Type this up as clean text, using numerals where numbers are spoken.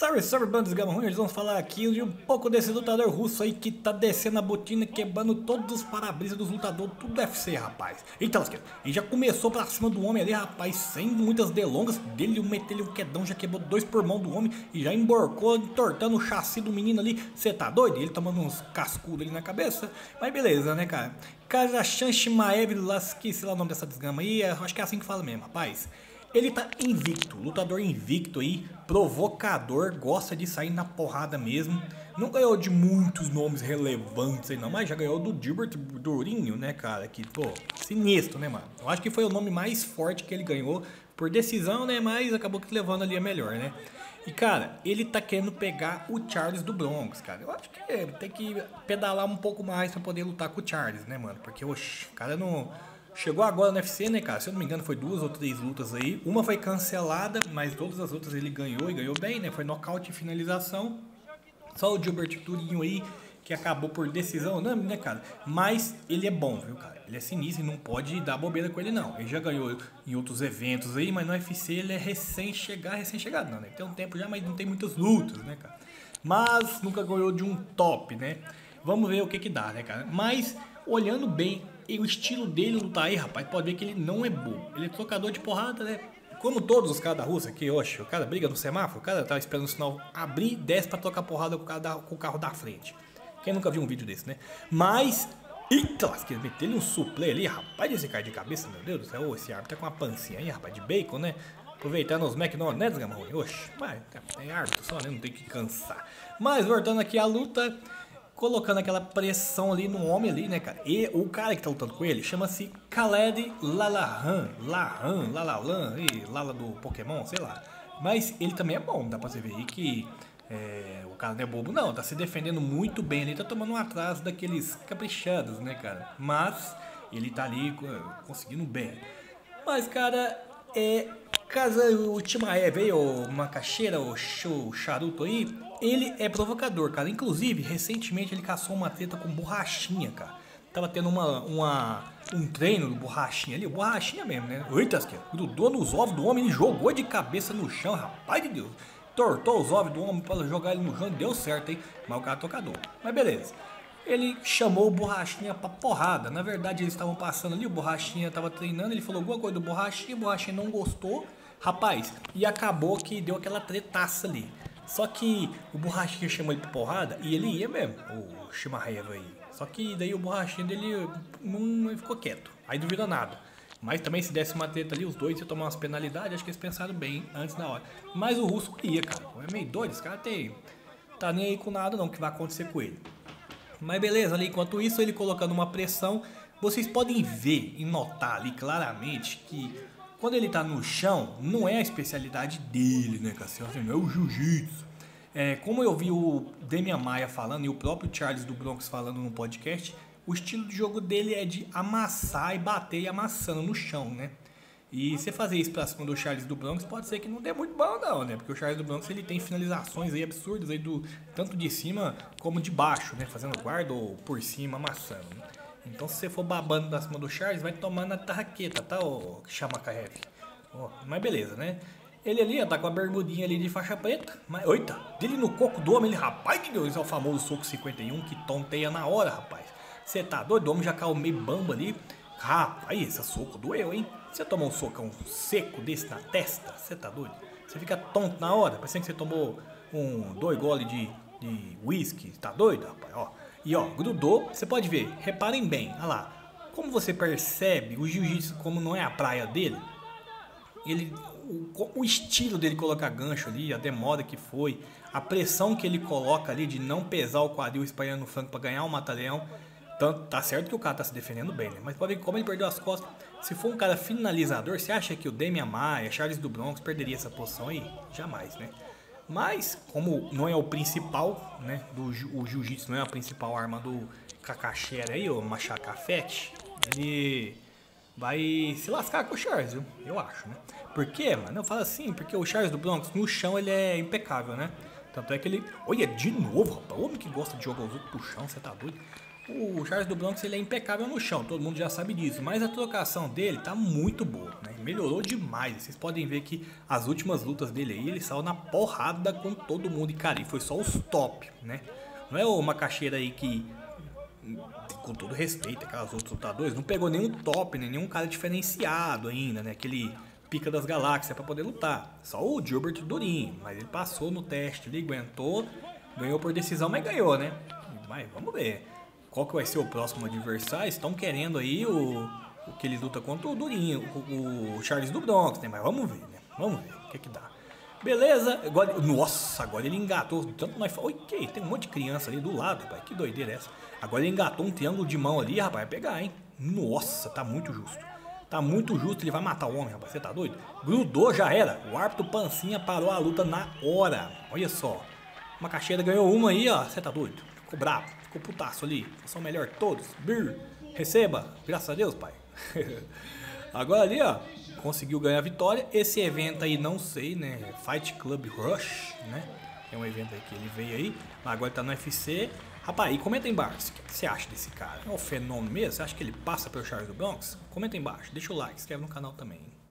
Salve, salve, bandos gama ruim, eles vão falar aqui de um pouco desse lutador russo aí que tá descendo a botina, quebrando todos os para-brisas dos lutadores, tudo UFC, rapaz. Então, ele já começou pra cima do homem ali, rapaz, sem muitas delongas, dele meter um quedão, já quebrou 2 pulmão do homem e já emborcou, entortando o chassi do menino ali. Cê tá doido? Ele tomando uns cascudos ali na cabeça, mas beleza, né, cara? Kazakhan Chimaev, esqueci lá o nome dessa desgrama aí, acho que é assim que fala mesmo, rapaz. Ele tá invicto, lutador invicto aí, provocador, gosta de sair na porrada mesmo. Não ganhou de muitos nomes relevantes aí não, mas já ganhou do Gilbert Durinho, né, cara? Que, pô, sinistro, né, mano? Eu acho que foi o nome mais forte que ele ganhou por decisão, né, mas acabou que levando ali a melhor, né? E, cara, ele tá querendo pegar o Charles do Bronx, cara. Eu acho que tem que pedalar um pouco mais pra poder lutar com o Charles, né, mano? Porque, oxe, o cara não... Chegou agora no UFC, né, cara? Se eu não me engano, foi 2 ou 3 lutas aí. Uma foi cancelada, mas todas as outras ele ganhou e ganhou bem, né? Foi nocaute e finalização. Só o Gilbert Durinho aí, que acabou por decisão unânime, né, cara? Mas ele é bom, viu, cara? Ele é sinistro e não pode dar bobeira com ele, não. Ele já ganhou em outros eventos aí, mas no UFC ele é recém-chegado, não, né? Tem um tempo já, mas não tem muitas lutas, né, cara? Mas nunca ganhou de um top, né? Vamos ver o que dá, né, cara? Mas, olhando bem, e o estilo dele lutar aí, rapaz, pode ver que ele não é bobo. Ele é trocador de porrada, né? Como todos os caras da Rússia aqui, oxe, o cara briga no semáforo, o cara tá esperando o sinal abrir, desce pra trocar porrada com o carro da frente. Quem nunca viu um vídeo desse, né? Mas, eita, lasqueira, meteu-lhe um suplê ali, rapaz, esse cara de cabeça, meu Deus do céu, ô, esse árbitro tá com uma pancinha aí, rapaz, de bacon, né? Aproveitando os McDonald's, né, desgama ruim? Oxe, mas tem árbitro só, né? Não tem que cansar. Mas, voltando aqui à luta... Colocando aquela pressão ali no homem ali, né, cara? E o cara que tá lutando com ele chama-se Khaled Lalahan, Lalalan, e Lala do Pokémon, sei lá. Mas ele também é bom, dá pra você ver aí que o cara não é bobo não, tá se defendendo muito bem ali, tá tomando um atraso daqueles caprichados, né, cara? Mas ele tá ali conseguindo bem. Mas, cara, o Chimaev aí, o Macaxeira, o charuto aí, ele é provocador, cara. Inclusive, recentemente ele caçou uma treta com Borrachinha, cara. Tava tendo um treino do Borrachinha ali, o Borrachinha mesmo, né? Eita, grudou nos ovos do homem, ele jogou de cabeça no chão, rapaz de Deus. Tortou os ovos do homem pra jogar ele no chão, deu certo, hein? Mas o cara é tocador. Mas beleza. Ele chamou o Borrachinha pra porrada. Na verdade, eles estavam passando ali, o Borrachinha tava treinando, ele falou alguma coisa do Borrachinha, o Borrachinha não gostou. Rapaz, e acabou que deu aquela tretaça ali. Só que o Borrachinha chamou ele pra porrada e ele ia mesmo, o Chimaev aí. Só que daí o Borrachinha dele não ficou quieto, aí não virou nada. Mas também se desse uma treta ali, os dois iam tomar umas penalidades, acho que eles pensaram bem antes da hora. Mas o russo ia, cara, é meio doido, esse cara tá nem aí com nada não, que vai acontecer com ele. Mas beleza, ali, enquanto isso ele colocando uma pressão, vocês podem ver e notar ali claramente que quando ele tá no chão, não é a especialidade dele, né, Cassiano? Não é o jiu-jitsu. Como eu vi o Demian Maia falando e o próprio Charles do Bronx falando no podcast, o estilo de jogo dele é de amassar e bater e amassando no chão, né? E você fazer isso pra cima do Charles do Bronx pode ser que não dê muito bom não, né? Porque o Charles do Bronx ele tem finalizações aí absurdas aí tanto de cima como de baixo, né? Fazendo guarda ou por cima amassando, né? Então se você for babando da cima do Charles, vai tomar na tarraqueta, tá, ô Chamakaev? Mas beleza, né? Ele ali, tá com a bermudinha ali de faixa preta. Mas, oita, dele no coco do homem, ele, rapaz de Deus, é o famoso soco 51 que tonteia na hora, rapaz. Você tá doido? O homem já caiu meio bamba ali. Rapaz, esse soco doeu, hein? Você tomou um socão seco desse na testa, você tá doido? Você fica tonto na hora, parecendo que você tomou 2 goles de whisky, tá doido, rapaz? Ó. E ó, grudou, você pode ver, reparem bem, olha lá. Como você percebe, o jiu-jitsu, como não é a praia dele, o estilo dele colocar gancho ali, a demora que foi, a pressão que ele coloca ali de não pesar o quadril espalhando no flanco para ganhar o mata-leão. Tanto, tá certo que o cara tá se defendendo bem, né? Mas pode ver como ele perdeu as costas. Se for um cara finalizador, você acha que o Demian Maia, Charles do Bronx perderia essa posição aí? Jamais, né? Mas, como não é o principal, né? O jiu-jitsu não é a principal arma do Kakaxera aí, o Machacafete, ele vai se lascar com o Charles, viu? Eu acho, né? Por quê, mano? Eu falo assim, porque o Charles do Bronx, no chão, ele é impecável, né? Tanto é que ele... Olha, de novo, rapaz. O homem que gosta de jogar os outros pro chão, você tá doido? O Charles do Bronx ele é impecável no chão, todo mundo já sabe disso, mas a trocação dele tá muito boa, né? Melhorou demais. Vocês podem ver que as últimas lutas dele aí, ele saiu na porrada com todo mundo e cara, e foi só os top, né? Não é uma caixeira aí que, com todo respeito, aquelas outros lutadores, não pegou nenhum top, né? Nenhum cara diferenciado ainda, né? Aquele pica das galáxias para poder lutar. Só o Gilbert Durinho, mas ele passou no teste, ele aguentou, ganhou por decisão, mas ganhou, né? Mas vamos ver. Qual que vai ser o próximo adversário? Estão querendo aí o que ele luta contra o Durinho, o Charles do Bronx, né? Mas vamos ver, né? Vamos ver o que que dá. Beleza, agora, nossa, agora ele engatou, tanto nós falamos, ok, tem um monte de criança ali do lado, rapaz, que doideira é essa? Agora ele engatou um triângulo de mão ali, rapaz, vai pegar, hein? Nossa, tá muito justo. Tá muito justo, ele vai matar o homem, rapaz, você tá doido? Grudou, já era, o árbitro Pancinha parou a luta na hora, olha só. Uma caixeira ganhou uma aí, ó, você tá doido? Ficou bravo, ficou putaço ali, são melhor todos, Brr. Receba, graças a Deus, pai. Agora ali, ó, conseguiu ganhar a vitória. Esse evento aí, não sei, né? Fight Club Rush, né? É um evento aí que ele veio aí, mas agora ele tá no UFC. Rapaz, e comenta aí embaixo, o que você acha desse cara? É um fenômeno mesmo? Você acha que ele passa pelo Charles do Bronx? Comenta aí embaixo, deixa o like, se inscreve no canal também.